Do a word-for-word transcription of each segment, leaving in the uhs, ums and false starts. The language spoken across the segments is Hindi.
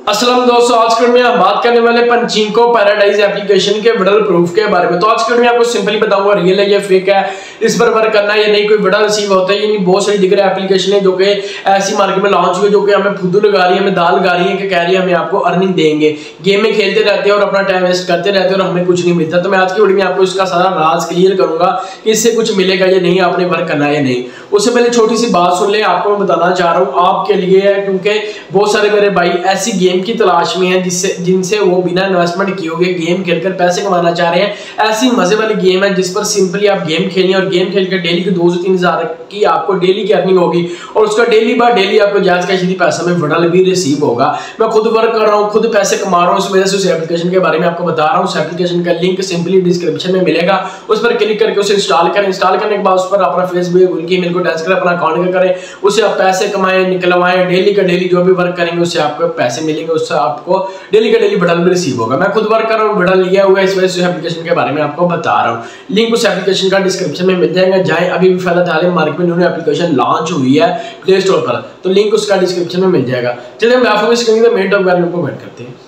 अस्सलाम दोस्तों, आज के वीडियो में हम बात करने वाले पंचिंको पैराडाइज एप्लीकेशन के विड्रॉल प्रूफ के बारे में। तो आज के वीडियो में आपको सिंपली बताऊंगा रियल है या फेक है, इस पर वर्क करना है या नहीं, कोई विड्रॉल रिसीव होता है या नहीं। बहुत सारी दिख रही एप्लीकेशन है जो कि ऐसी मार्केट में लॉन्च हुई है जो कि हमें फुद्दू लगा रही है, हमें दाल लगा रही है कि कह रही है हमें आपको अर्निंग देंगे। गेम में खेलते रहते हैं और अपना टाइम वेस्ट करते रहते हैं और हमें कुछ नहीं मिलता। तो मैं आज की वीडियो में आपको इसका सारा राज क्लियर करूंगा कि इससे कुछ मिलेगा या नहीं, आपने वर्क करना है या नहीं। उससे पहले छोटी सी बात सुन ले, आपको मैं बताना चाह रहा हूँ आपके लिए है, क्योंकि बहुत सारे मेरे भाई ऐसी गेम की तलाश में जिससे जिनसे वो बिना इन्वेस्टमेंट किए हुए गेम खेलकर पैसे कमाना चाह रहे हैं। ऐसी मजे वाली गेम है जिस पर सिंपली आप गेम खेलिए और गेम खेलकर डेली के दो से तीन हजार की आपको डेली की अर्निंग होगी और उसका डेली बाय डेली आपको जायज का सीधी पैसा में विड्रॉल भी रिसीव होगा। मैं खुद वर्क कर रहा हूँ, खुद पैसे कमा रहा हूँ, इस वजह से उस एप्लीकेशन के बारे में आपको बता रहा हूँ। उस एप्लीकेशन का लिंक सिंपली डिस्क्रिप्शन में मिलेगा, उस पर क्लिक करके उसे इंस्टॉल करें। इंस्टॉल करने के बाद उस पर अपना फेसबुक गूगल की ईमेल को अटैच करें, अपना अकाउंट करें, उससे आप पैसे कमाएं, निकलवाएं। डेली का डेली जो भी वर्क करेंगे उससे आपको पैसे मिलेंगे, उससे आपको डेली का डेली विड्रॉल भी रिसीव होगा। मैं खुद वर्क कर रहा हूँ, विड्रॉल लिया हुआ है, इस वजह से एप्लीकेशन के बारे में आपको बता रहा हूँ। लिंक उस एप्लीकेशन का डिस्क्रिप्शन में मिल जाएगा। जाए अभी भी फायदा डालें, मार्केट में न्यू एप्लीकेशन लॉन्च हुई है प्ले स्टोर पर, तो लिंक उसका डिस्क्रिप्शन में मिल जाएगा। चलिए हम आपको मेन टॉप बारे में वेट करते हैं।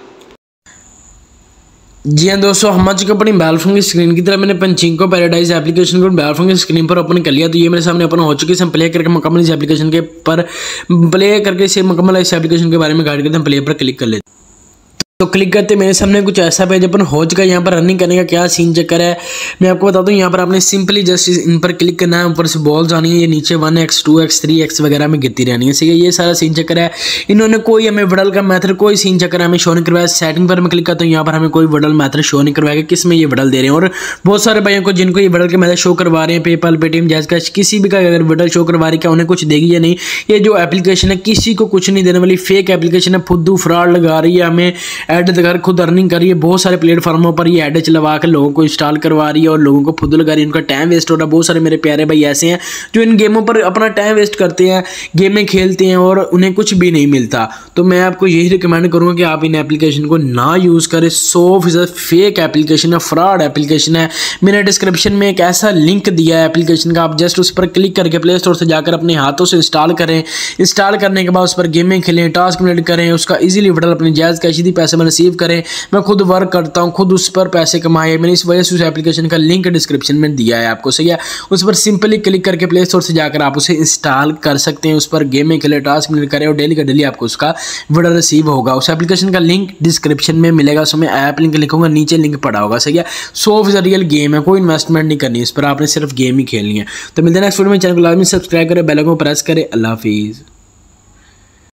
जी हाँ दोस्तों, हम आज अपनी मोबाइल फोन की स्क्रीन की तरह मैंने पंचिंको पैराडाइज एप्लीकेशन को मोबाइल फोन की स्क्रीन पर ओपन कर लिया। तो ये मेरे सामने ओपन हो चुकी है। हम प्ले करके मुकम्मल इस एप्लीकेशन के पर प्ले करके इसे मुकम्मल इस एप्लीकेशन के बारे में गाइड करते हैं। प्ले पर क्लिक कर लेते हैं। तो क्लिक करते मेरे सामने कुछ ऐसा पेज अपन हो चुका है। यहाँ पर रनिंग करने का क्या सीन चक्कर है मैं आपको बता दूँ। यहाँ पर आपने सिंपली जस्ट इन पर क्लिक करना है, ऊपर से बॉल्स आनी है, ये नीचे one x two x three x वगैरह में गिरती रहनी है। ठीक है, ये सारा सीन चक्कर है। इन्होंने कोई हमें विड्रॉल का मेथड कोई सीन चक्कर हमें शो नहीं करवाया। सेटिंग पर मैं क्लिक करता हूँ, यहाँ पर हमें कोई विड्रॉल मेथड शो नहीं करवाएगा किस में ये विड्रॉल दे रहे हैं। और बहुत सारे भाइयों को जिनको ये विड्रॉल के मेथड शो करवा रहे हैं, पेपल, पेटीएम, जायज कैश, किसी भी का अगर विड्रॉल शो करवा रही है, क्या उन्हें कुछ देगी या नहीं। ये जो एप्लीकेशन है किसी को कुछ नहीं देने वाली फेक एप्लीकेशन है, फुद्दू फ्रॉड लगा रही है, हमें ऐड दिखा खुद अर्निंग कर रही है। बहुत सारे प्लेटफॉर्मों पर ये ऐड चलवा के लोगों को इंस्टॉल करवा रही है और लोगों को फुद्दू लगा रही है, उनका टाइम वेस्ट हो रहा है। बहुत सारे मेरे प्यारे भाई ऐसे हैं जो इन गेमों पर अपना टाइम वेस्ट करते हैं, गेमें खेलते हैं और उन्हें कुछ भी नहीं मिलता। तो मैं आपको यही रिकमेंड करूंगा कि आप इन एप्लीकेशन को ना यूज़ करें। सौ फीसद फेक एप्लीकेशन है, फ्रॉड एप्लीकेशन है। मैंने डिस्क्रिप्शन में एक ऐसा लिंक दिया है एप्लीकेशन का, आप जस्ट उस पर क्लिक करके प्ले स्टोर से जाकर अपने हाथों से इंस्टॉल करें। इंस्टॉल करने के बाद उस पर गेमें खेलें, टास्क कंप्लीट करें, उसका ईजिली विड्रॉल अपनी जायज़ का सीधी पैसे में रिसीव करें। मैं खुद वर्क करता हूं, खुद उस पर पैसे कमाए मैंने, इस वजह से उस एप्लीकेशन का लिंक डिस्क्रिप्शन में दिया है आपको। सही है, उस पर सिंपली क्लिक करके प्ले स्टोर से जाकर आप उसे इंस्टॉल कर सकते हैं। उस पर गेमें खेले, टास्क कंप्लीट करें और डेली का डेली आपको उसका विड्रॉल रिसीव होगा। उस एप्लीकेशन का लिंक डिस्क्रिप्शन में मिलेगा, उसमें ऐप लिंक लिखूंगा, नीचे लिंक पड़ा होगा। सही है, सौ फीसद रियल गेम है, कोई इन्वेस्टमेंट नहीं करनी इस पर, आपने सिर्फ गेम ही खेलनी है। तो मिलते हैं नेक्स्ट वीडियो में। चैनल को लाजमी सब्सक्राइब करें, बेल आइकन को प्रेस करें। अल्लाह हाफिज़।